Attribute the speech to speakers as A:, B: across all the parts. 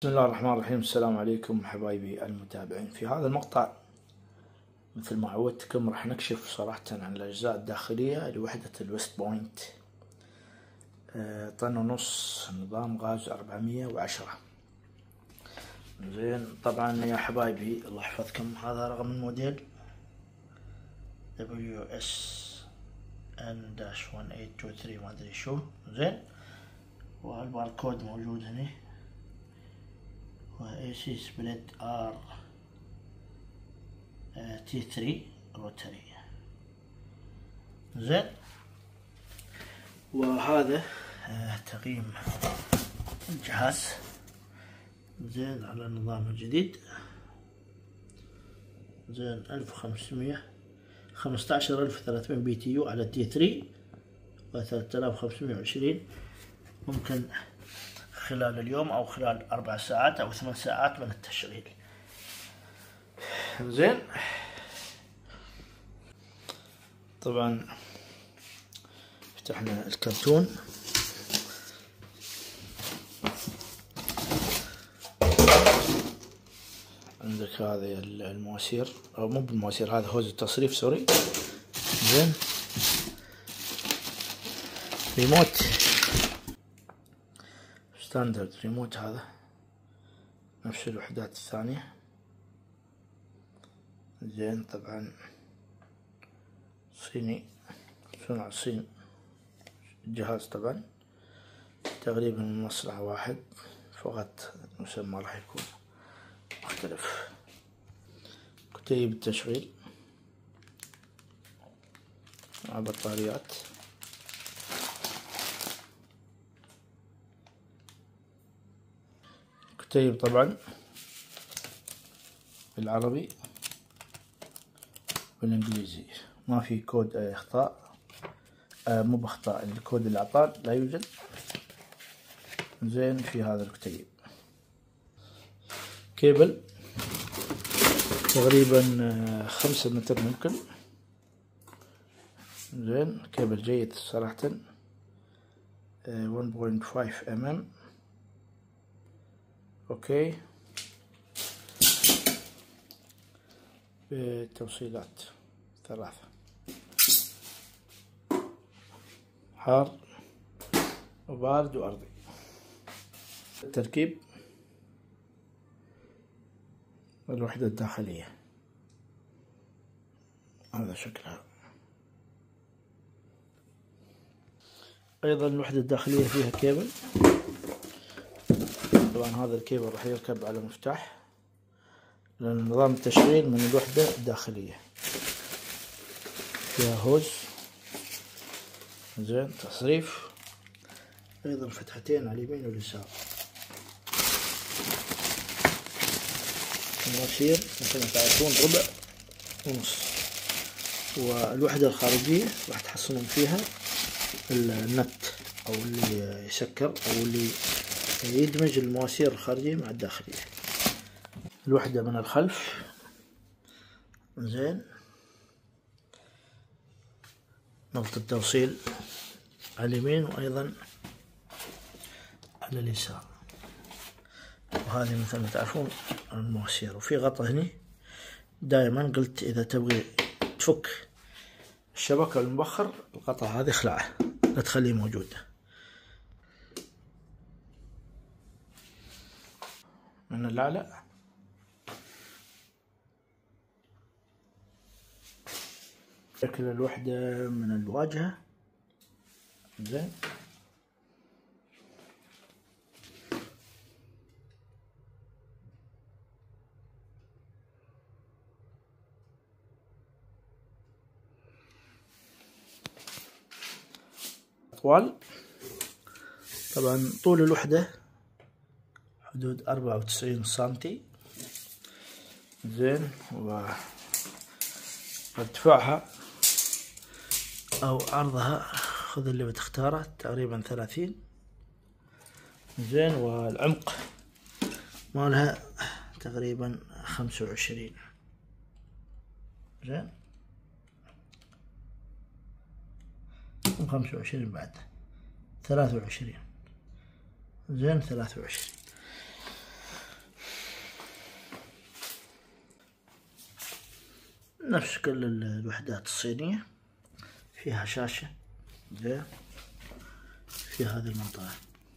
A: بسم الله الرحمن الرحيم. السلام عليكم حبايبي المتابعين. في هذا المقطع مثل ما عودتكم راح نكشف صراحة عن الأجزاء الداخلية لوحدة الويست بوينت طن ونص نظام غاز 410. زين، طبعا يا حبايبي الله يحفظكم، هذا رقم الموديل WSN-1823 ما ادري شو. زين، والباركود موجود هنا، AC سبليت T3 روتري. زين، وهذا تقييم الجهاز. زين، على النظام الجديد. زين، 15,300 BTU على T3 و3520. ممكن خلال اليوم او خلال 4 ساعات او 8 ساعات من التشغيل. زين، طبعا فتحنا الكرتون. عندك هذه المواسير، او مو بالمواسير، هذا هوز التصريف، سوري. زين، ريموت ستاندرد، ريموت هذا نفس الوحدات الثانية. زين، طبعا صيني، صنع الصين. الجهاز طبعا تقريبا من مصنع واحد، فقط المسمى راح يكون مختلف. كتيب التشغيل مع بطاريات. كتيب طبعا بالعربي بالانجليزي، ما في كود اخطاء، مو باخطاء، الكود اللي اعطاه لا يوجد. زين، في هذا الكتيب كيبل تقريبا 5 متر ممكن. زين، كيبل جيد صراحة، 1.5 mm. اوكي، بتوصيلات 3، حار وبارد وأرضي. التركيب، الوحدة الداخلية هذا شكلها. أيضا الوحدة الداخلية فيها كيبل. طبعا هذا الكيبل راح يركب على مفتاح لأن نظام التشغيل من الوحدة الداخلية. فيها هوز. زين، تصريف. أيضا فتحتين على اليمين واليسار. المواسير مثل ما تعرفون ربع ونص. والوحدة الخارجية راح تحصلون فيها النت أو اللي يسكر أو اللي يدمج المواسير الخارجية مع الداخلية. الوحدة من الخلف. زين، نقطة التوصيل على اليمين وأيضا على اليسار. وهذه مثل ما تعرفون المواسير. وفي غطا هني، دائما قلت إذا تبغي تفك الشبكة المبخر الغطا هذا اخلعه، لا تخليه موجود. من الأعلى شكل الوحدة من الواجهة. زين، أطوال. طبعا طول الوحدة حدود 94 سنتي. زين، وارتفاعها أو عرضها خذ اللي بتختاره تقريبا 30. زين، والعمق مالها تقريبا 25. زين، 25 بعد 23. زين، 23. نفس كل الوحدات الصينية، فيها شاشة زين في هذه المنطقة.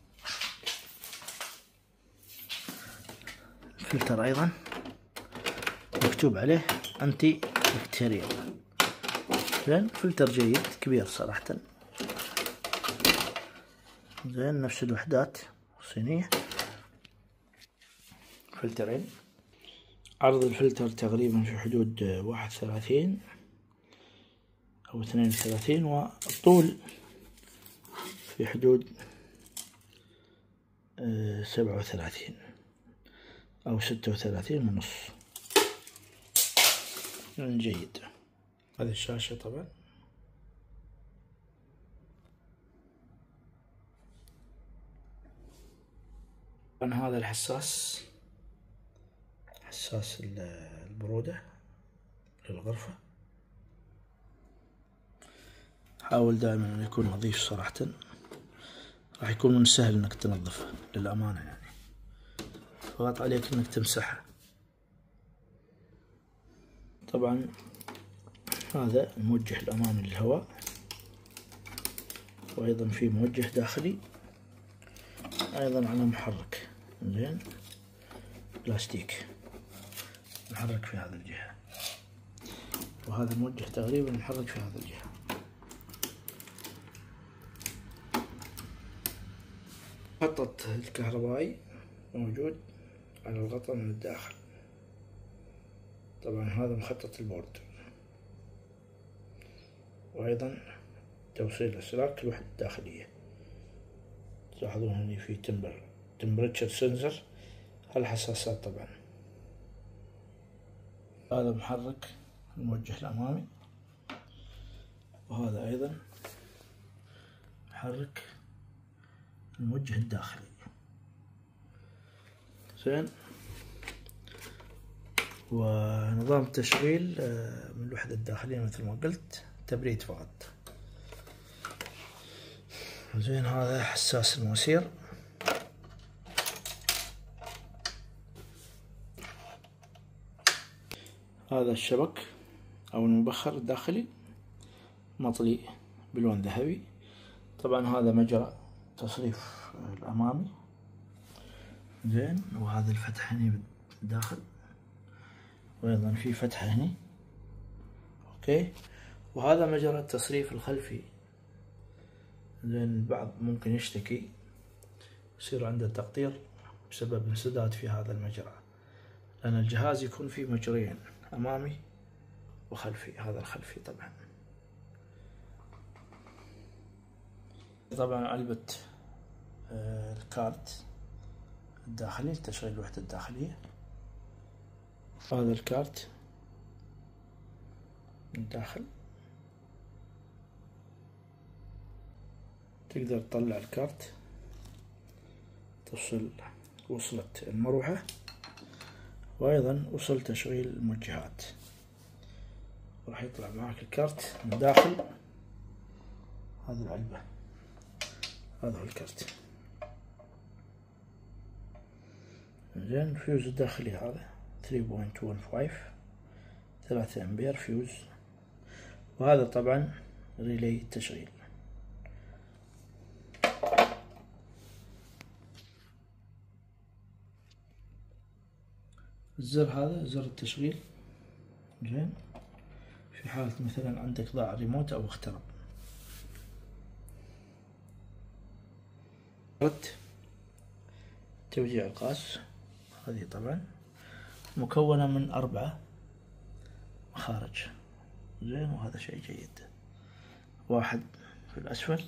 A: الفلتر أيضا مكتوب عليه أنتي بكتيريال، زين فلتر جيد كبير صراحة، زين نفس الوحدات الصينية، فلترين. عرض الفلتر تقريبا في حدود 31 أو 32، والطول في حدود 37 أو 36 ونص، يعني جيد. هذه الشاشة طبعا. هذا الحساس، حساس البرودة للغرفة. حاول دائما أن يكون نظيف صراحة، راح يكون من السهل انك تنظفه للأمانة، يعني فقط عليك انك تمسحه. طبعا هذا الموجه الأمامي للهواء، وأيضا في موجه داخلي أيضا على محرك، زين بلاستيك محرك في هذه الجهة، وهذا الموجه تقريبا محرك في هذه الجهة. المخطط الكهربائي موجود على الغطاء من الداخل. طبعا هذا مخطط البورد، وأيضا توصيل الأسلاك الوحدة الداخلية. تلاحظون هنا في تمبريتشر سنسر، هالحساسات طبعا. هذا محرك الموجه الأمامي، وهذا أيضا محرك الموجه الداخلي، زين. ونظام التشغيل من الوحدة الداخلية مثل ما قلت، تبريد فقط، زين. هذا حساس المواسير، هذا الشبك أو المبخر الداخلي مطلي بلون ذهبي. طبعا هذا مجرى تصريف الأمامي، زين. وهذا الفتحة هنا بالداخل، وأيضا في فتحة هنا، أوكي. وهذا مجرى التصريف الخلفي، زين. البعض ممكن يشتكي يصير عنده تقطير بسبب انسداد في هذا المجرى، لأن الجهاز يكون فيه مجريين، أمامي وخلفي. هذا الخلفي طبعا. طبعا علبة الكارت الداخلي لتشغيل الوحدة الداخلية. هذا الكارت من الداخل، تقدر تطلع الكارت، تفصل وصلة المروحة، وأيضا وصل تشغيل الموجهات. راح يطلع معك الكارت من داخل هذه العلبة. هذا هو الكارت، زين. الفيوز الداخلي هذا 3.15 3 أمبير فيوز، وهذا طبعا ريلي التشغيل. الزر هذا زر التشغيل، زين. في حالة مثلا عندك ضاع ريموت أو اخترب. توزيع القاس، هذه طبعا مكونة من 4 مخارج، زين. وهذا شيء جيد. واحد في الأسفل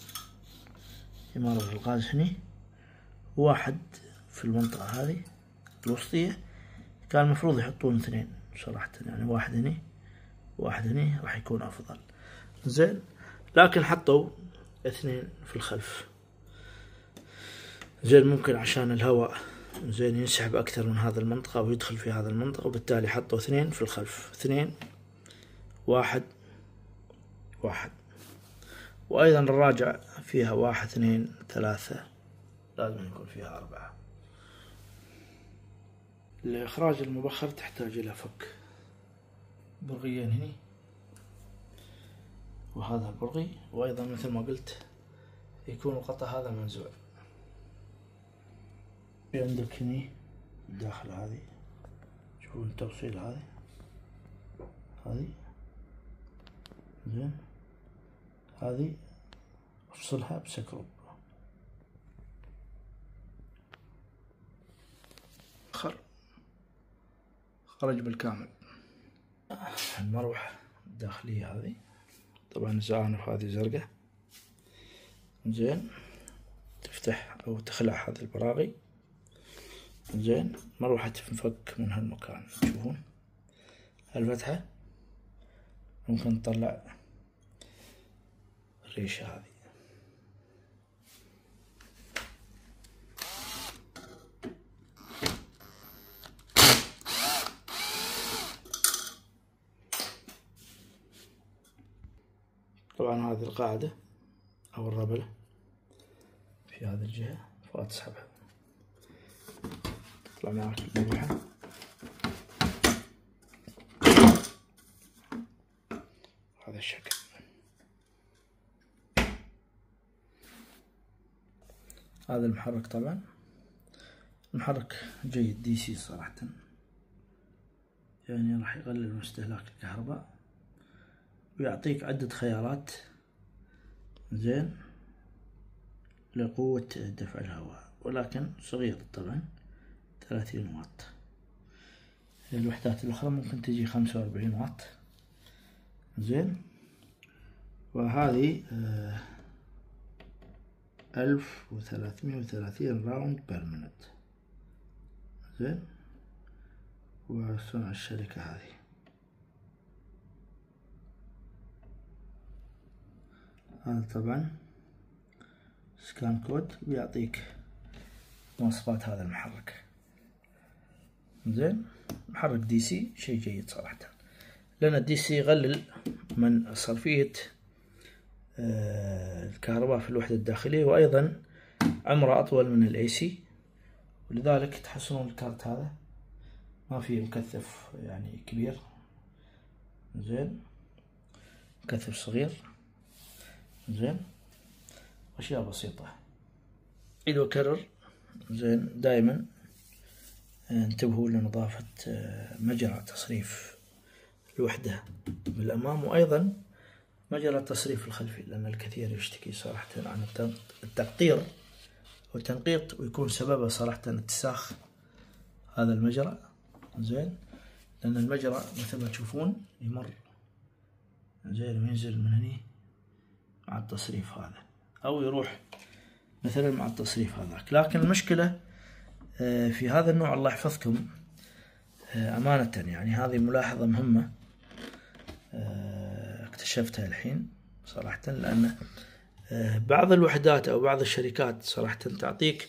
A: يمرر الغاز هني، وواحد في المنطقة هذه الوسطية. كان المفروض يحطون 2 صراحة، يعني واحد هني واحد هني راح يكون أفضل، زين. لكن حطوا 2 في الخلف، زين. ممكن عشان الهواء زين ينسحب أكثر من هذا المنطقة ويدخل في هذا المنطقة، وبالتالي حطوا 2 في الخلف، 2 1 1. وأيضا الراجع فيها 1 2 3، لازم يكون فيها 4. لإخراج المبخر تحتاج إلى فك برغيين هني، وهذا البرغي، وأيضا مثل ما قلت يكون القطع هذا منزوع. في عندك هني الداخل هذه، شوفون التوصيل هذه زين، هذه افصلها بسكروب. خرج بالكامل. المروحة الداخلية هذه طبعا زعانف هذه زرقاء زين، تفتح او تخلع هذه البراغي زين. مروحة تنفك من هالمكان، تشوفون هالفتحة ممكن تطلع الريشة هذه. طبعا هذه القاعدة أو الربلة في هذه الجهة، فتسحبها تطلع معك المروحة. هذا الشكل. هذا المحرك طبعا المحرك جيد دي سي صراحة، يعني راح يقلل من استهلاك الكهرباء ويعطيك عدة خيارات زين لقوة دفع الهواء، ولكن صغير طبعا 30 واط. الوحدات الأخرى ممكن تجي 45 واط زين. وهذه 1330 راوند بير مينت زين، وصنع الشركة هذه. هذا طبعا سكان كود بيعطيك مواصفات هذا المحرك زين. محرك دي سي شيء جيد صراحة، لأن الدي سي يقلل من صرفية الكهرباء في الوحدة الداخلية، وأيضا عمره أطول من الاي سي، ولذلك تحسنون الكارت هذا ما فيه مكثف يعني كبير زين، مكثف صغير زين، أشياء بسيطة. أعيد وأكرر زين، دائما انتبهوا لنظافة مجرى تصريف الوحدة بالأمام، وأيضا مجرى التصريف الخلفي، لأن الكثير يشتكي صراحة عن التقطير والتنقيط، ويكون سببه صراحة اتساخ هذا المجرى زين، لأن المجرى مثل ما تشوفون يمر زين وينزل من هني مع التصريف هذا، أو يروح مثلا مع التصريف هذاك. لكن المشكلة في هذا النوع، الله يحفظكم أمانة، يعني هذه ملاحظة مهمة اكتشفتها الحين صراحة، لأن بعض الوحدات أو بعض الشركات صراحة تعطيك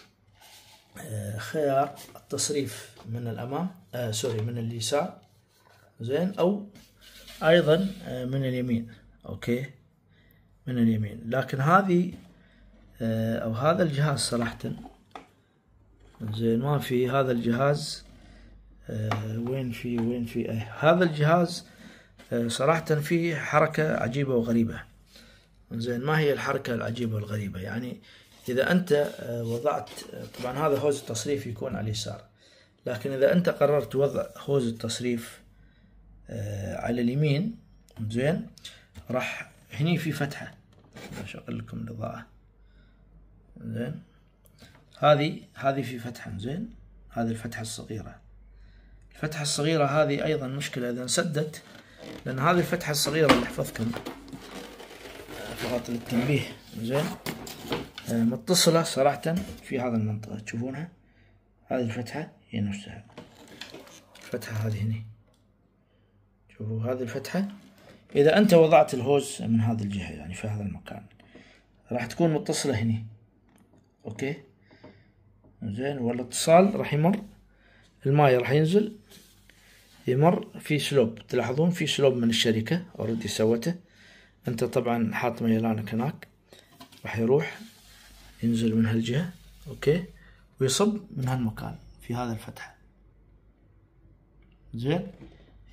A: خيار التصريف من الأمام من اليسار زين، أو أيضا من اليمين، أوكي من اليمين. لكن هذه أو هذا الجهاز صراحة زين ما في هذا الجهاز وين في هذا الجهاز صراحة فيه حركة عجيبة وغريبة زين. ما هي الحركة العجيبة والغريبة؟ يعني إذا أنت وضعت، طبعا هذا هوز التصريف يكون على اليسار، لكن إذا أنت قررت وضع هوز التصريف على اليمين زين، راح هني في فتحة، أشغل لكم الإضاءة زين، هذه في فتحة زين، هذه الفتحة الصغيرة. الفتحة الصغيرة هذه أيضا مشكلة إذا انسدت، لأن هذه الفتحة الصغيرة اللي احفظكم فقط للتنبيه زين، متصلة صراحة في هذا المنطقة، تشوفونها هذه الفتحة هي نفسها الفتحة هذه هنا، شوفوا هذه الفتحة. إذا أنت وضعت الهوز من هذه الجهة يعني في هذا المكان، راح تكون متصلة هنا أوكي زين، والاتصال راح يمر، الماء راح ينزل يمر في سلوب، تلاحظون في سلوب من الشركة أوريدي سوته، أنت طبعا حاط ميلانك هناك، راح يروح ينزل من هالجهة أوكي، ويصب من هالمكان في هذا الفتحة زين.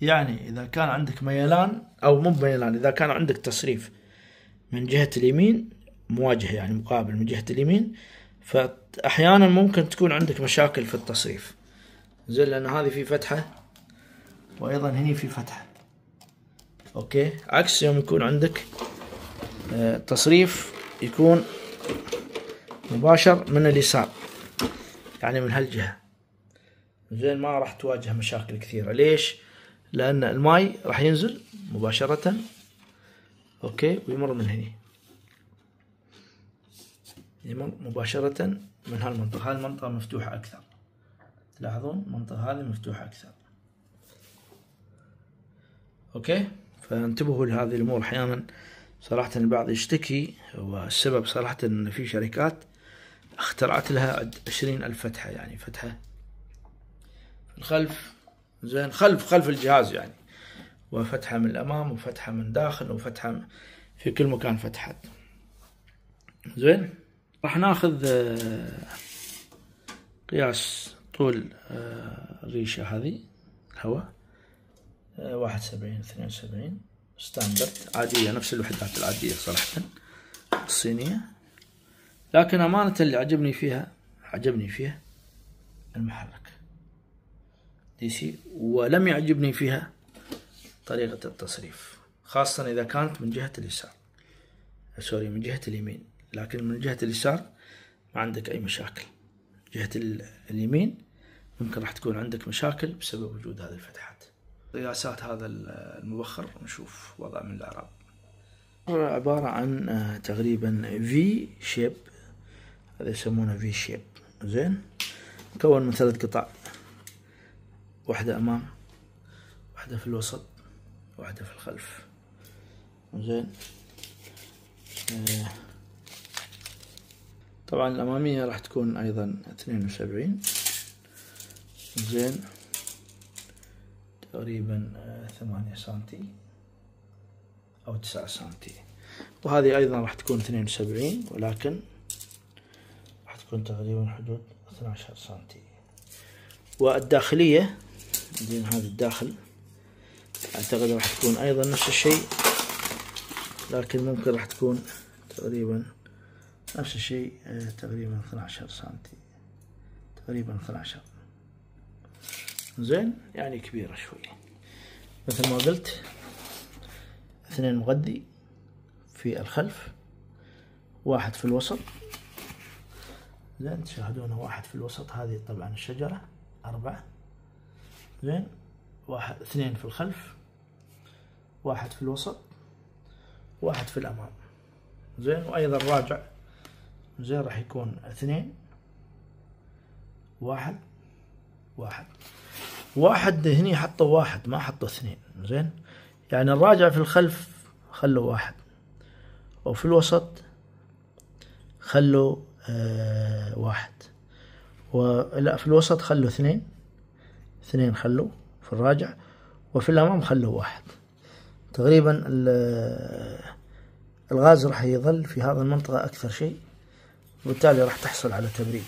A: يعني إذا كان عندك ميلان أو مو ميلان، إذا كان عندك تصريف من جهة اليمين مواجه يعني مقابل من جهة اليمين، فأحيانا ممكن تكون عندك مشاكل في التصريف. زين، لأن هذه في فتحة وأيضا هني في فتحة. أوكي، عكس يوم يكون عندك تصريف يكون مباشر من اليسار، يعني من هالجهة. زين، ما راح تواجه مشاكل كثيرة. ليش؟ لأن الماء راح ينزل مباشرة، أوكي، ويمر من هني، يمر مباشرة من هالمنطقة. هاي المنطقة مفتوحة أكثر، تلاحظون المنطقة هذه مفتوحة أكثر. أوكي، فانتبهوا لهذه الأمور. أحيانا صراحة البعض يشتكي، والسبب صراحة أن في شركات اخترعت لها 20,000 فتحة، يعني فتحة في الخلف، زين، خلف الجهاز يعني، وفتحة من الأمام، وفتحة من داخل، وفتحة في كل مكان فتحات. زين، راح ناخذ قياس طول الريشة هذه الهواء 71 72 ستاندرد عادية، نفس الوحدات العادية صراحة الصينية. لكن أمانة اللي عجبني فيها المحرك دي سي، ولم يعجبني فيها طريقة التصريف، خاصة إذا كانت من جهة اليسار، سوري من جهة اليمين. لكن من جهة اليسار ما عندك أي مشاكل. جهة اليمين ممكن راح تكون عندك مشاكل بسبب وجود هذه الفتحات. قياسات هذا المبخر نشوف وضع من الأعراب. عبارة عن تقريبا في شيب، هذا يسمونه في شيب. زين، مكون من 3 قطع، واحدة أمام، واحدة في الوسط، واحدة في الخلف. زين، طبعا الأمامية راح تكون أيضا 72. زين، تقريبا 8 سنتي أو 9 سنتي. وهذه أيضا راح تكون 72، ولكن راح تكون تقريبا حدود 12 سنتي. والداخلية، زين، هذا الداخل أعتقد راح تكون أيضا نفس الشيء، لكن ممكن راح تكون تقريبا نفس الشيء، تقريبا 12 سنتي، تقريبا 12. زين، يعني كبيرة شوي. مثل ما قلت 2 مغذي في الخلف، 1 في الوسط. زين، تشاهدونه 1 في الوسط، هذه طبعا الشجرة 4. زين، 2 في الخلف، 1 في الوسط، 1 في الأمام. زين، وأيضا راجع. زين، راح يكون 2 1 1 1. هني حطوا 1 ما حطوا 2. زين، يعني الراجع في الخلف خلوا 1، وفي الوسط خلوا 1، ولا في الوسط خلوا 2 خلوا في الراجع، وفي الأمام خلوا 1. تقريبا الغاز راح يظل في هذه المنطقة أكثر شيء، وبالتالي راح تحصل على تبريد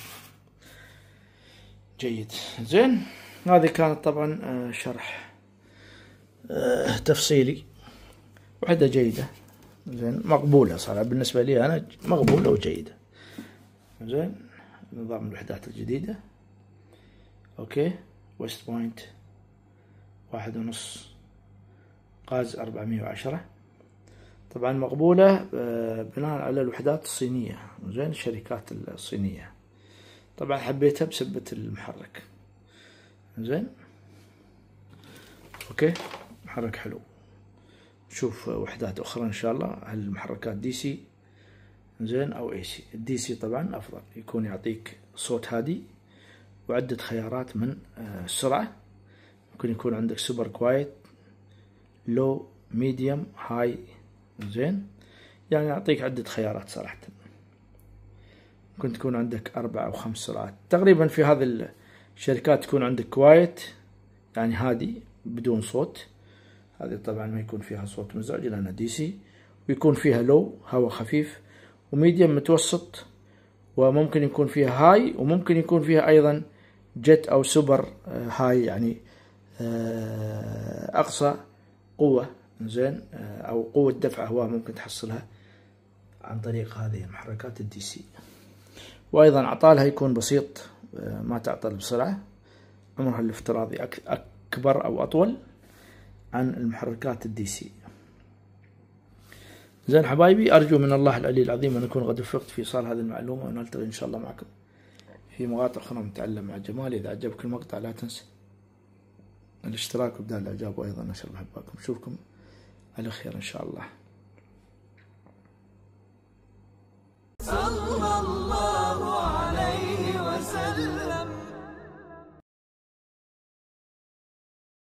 A: جيد. زين، هذه كانت طبعا شرح تفصيلي، وحدة جيدة. زين، مقبولة صراحة بالنسبة لي أنا، مقبولة وجيدة. زين، نظام الوحدات الجديدة. أوكي، ويست بوينت 1.5، غاز 410. طبعا مقبولة بناء على الوحدات الصينية. زين، الشركات الصينية طبعا حبيتها بسبة المحرك. زين، اوكي، محرك حلو. نشوف وحدات اخرى ان شاء الله. هل المحركات دي سي زين او اي سي؟ الدي سي طبعا افضل، يكون يعطيك صوت هادي وعدة خيارات من السرعة. ممكن يكون عندك سوبر كوايت، لو، ميديوم، هاي. زين، يعني يعطيك عدة خيارات صراحة. ممكن تكون عندك 4 أو 5 سرعات تقريبا. في هذه الشركات تكون عندك كوايت يعني هادي بدون صوت، هذه طبعا ما يكون فيها صوت مزعج لأنها دي سي. ويكون فيها لو، هواء خفيف، وميديوم متوسط، وممكن يكون فيها هاي، وممكن يكون فيها أيضا جت أو سوبر هاي، يعني أقصى قوة زين أو قوة دفع هواء ممكن تحصلها عن طريق هذه المحركات الدي سي. وأيضا عطالها يكون بسيط، ما تعطل بسرعة، عمرها الافتراضي أكبر أو أطول عن المحركات الدي سي. زين حبايبي، أرجو من الله العلي العظيم أن أكون قد وفقت في إيصال هذه المعلومة، ونلتقي إن شاء الله معكم في مقاطع أخرى نتعلم مع جمال. إذا عجبك المقطع لا تنسى الاشتراك وابداء الإعجاب، وأيضا نشر محباكم. نشوفكم على خير إن شاء الله.